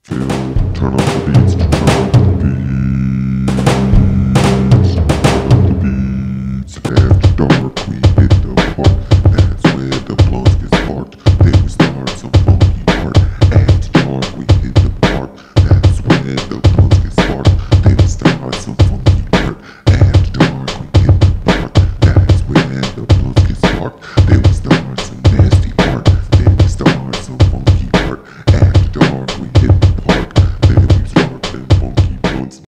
Phil, turn up the beats, turn up the beats, turn up the beats, and Dollar Queen.